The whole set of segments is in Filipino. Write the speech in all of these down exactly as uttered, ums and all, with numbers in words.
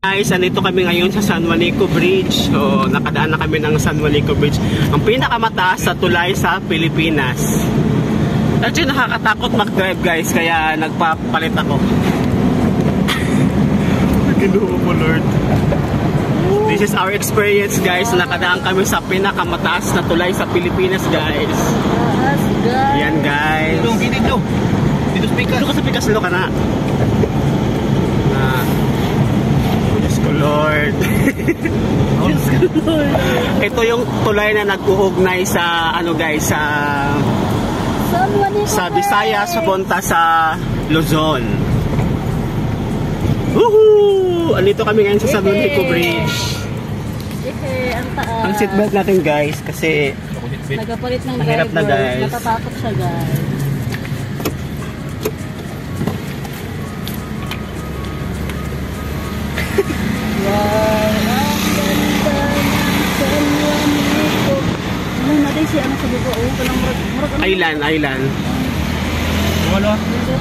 Guys, andito kami ngayon sa San Juanico Bridge. So, nakadaan na kami ng San Juanico Bridge. Ang pinakamataas sa tulay sa Pilipinas. Actually, nakakatakot mag-drive guys, kaya nagpapalit ako. Ginoo mo, Lord. This is our experience guys. Nakadaan kami sa pinakamataas na tulay sa Pilipinas guys. Yan guys. Dito, dito. Dito sa Pikas. Dito ka sa Pikas, dito ka na. Ah. Lord. Ito yung tulay na nag-uugnay sa ano guys sa sa Visayas papunta sa Luzon. Woohoo! Andito kami ngayon sa San Juanico Bridge. Ang seatbelt natin guys kasi nagapalit ng mahirap na guys. Natatakot siya guys. Wow, ang ganda ng San Juanico. Ano natin siya ano sa buko? Oh, kanang murag murag Island, island. Wala.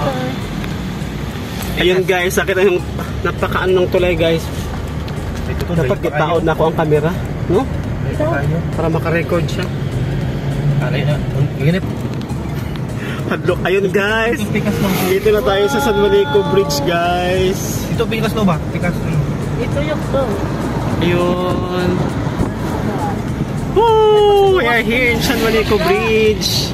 Ayun guys, sakit yung napakaan ng tulay guys. Dapat gitaon na ako ang camera, no? Para makarecord siya. Alay na. Ganip. Hadlok. Ayun guys. Dito na tayo sa San Juanico Bridge guys. Ito Pikas to ba? Pikas. Ito yung to. Ayun. Woo! We are here in San Juanico Bridge.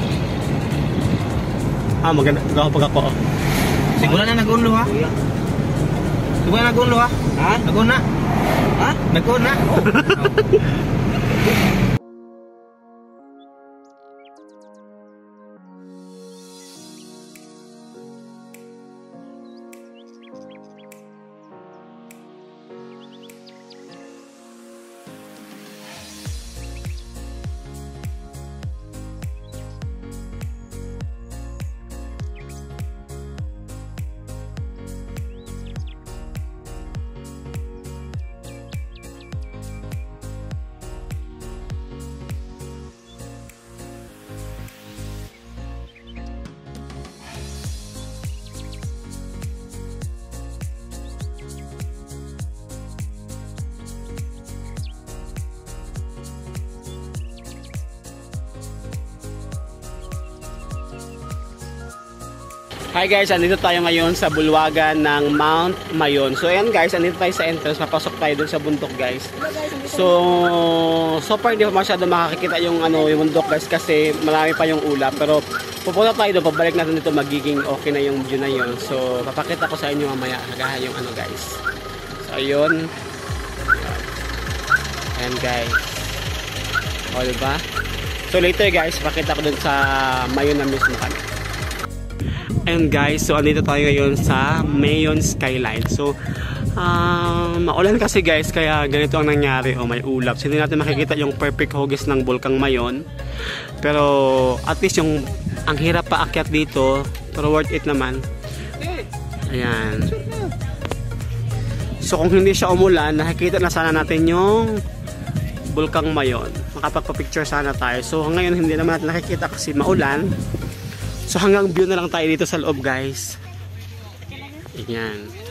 Ah, maganda. Gawa pag ako. Siguro na nag-unlo ha? Siguro na nag-unlo ha? Ha? Nag-una? Ha? Nag-una? Hi guys, andito tayo ngayon sa bulwagan ng Mount Mayon. So ayan guys, andito tayo sa entrance. Papasok tayo dun sa bundok guys. So, so far hindi pa masyado makakikita yung, ano, yung bundok guys kasi marami pa yung ulap. Pero pupunta tayo doon, pabalik natin dito, magiging okay na yung view na yun. So papakita ko sa inyo mamaya hagahan yung ano guys. So ayun. Ayan guys. O diba? So later guys, pakita ko dun sa Mayon na mismo kami. And guys, so andito tayo ngayon sa Mayon Skyline. So, um, maulan kasi guys, kaya ganito ang nangyari. O, oh, may ulap. So, hindi natin makikita yung perfect hugis ng Bulkang Mayon. Pero, at least yung, ang hirap pa akyat dito, pero worth it naman. Ayan. So, kung hindi siya umulan, nakikita na sana natin yung Bulkang Mayon. Makapagpa-picture sana tayo. So, ngayon hindi naman natin nakikita kasi maulan. So hanggang view na lang tayo dito sa loob guys. Ayan.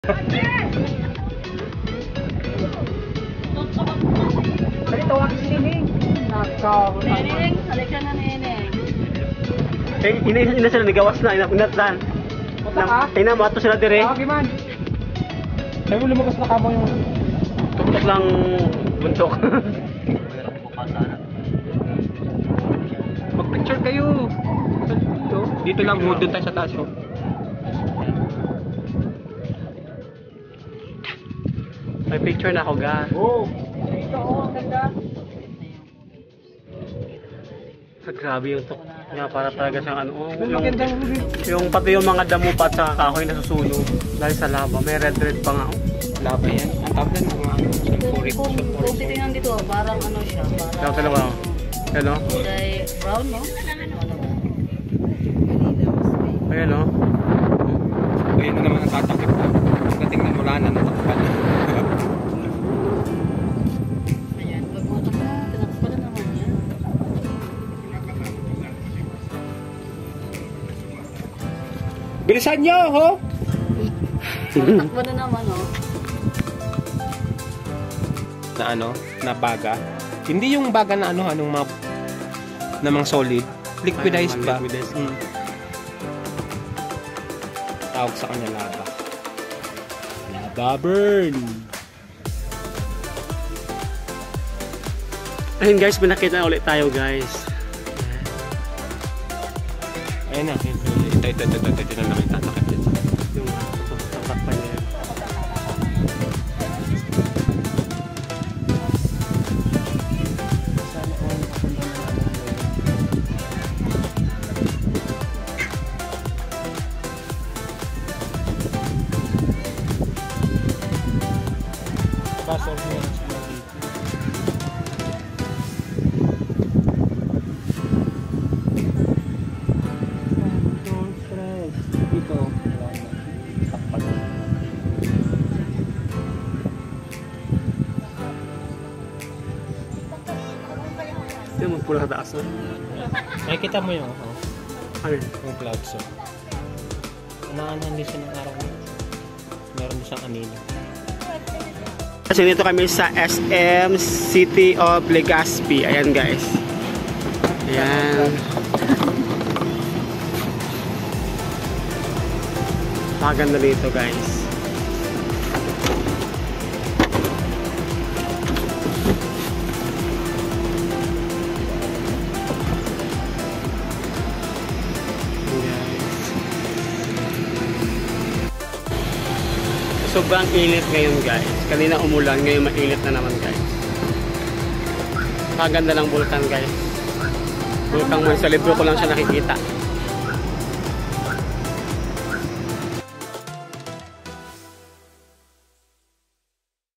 Dali, tawagin si Neneng. Neneng, halika na neneng. Eh, ina, ina sila, nagawas na, ina, inatan. Ina, mo ato sila dire. Okay man. Sabi mo lumakas na kamo yung... Tuktok lang buntok. Mag-picture kayo. Dito, dito lang, doon tayo sa taas. Oh. May picture na ako, ga. Oh. Ito, oh, ang ganda. Ah, grabe yung tok. Nga, para talaga siyang ano. Oh, Yung yung, magandang huli. yung pati yung mga damo pa at saka kahoy na susunog. Dahil sa lava. May red red pa nga. Oh. Laba yan. Ang tawag na mga ano, sulfuric. Kung, kung titingnan dito, parang ano siya, Kaya parang... talaga. Oh. Hello? Kulay brown, no? Ayan o. Ayun na naman ang tatakip na. Pagdating na mula na natakpan. Ayan, pag matak na, tinakpa na naman yan. Bilisan nyo, ho! Takpa na naman, oh. Na ano, na baga. Hindi yung baga na ano, anong mga namang solid. Liquidized Ay, ba? liquidized. Hmm. Tawag sa kanya lava. Lava burn! Ayun guys, pinakita na ulit tayo guys. Ayun na, ito, ito, ito, ito, ito, ito na naman yung tatakip dito. Yung tatak pa niya. Pasok nyo na sila dito. Don't stress. Dito. Takpan. Ito yung magpula sa taas. No? Ay, kita mo yung, oh, Ano yun? yung clouds. Oh. Unahan din siya ng araw na. Meron din siyang anino. Kasi dito kami sa S M City of Legazpi. Ayan guys. Ayan. Maganda dito guys. Sobrang init ngayon guys. Kanina umulan, ngayon mainit na naman guys. Maganda ng bulkan guys. Bulkan mo sa libro ko lang siya nakikita.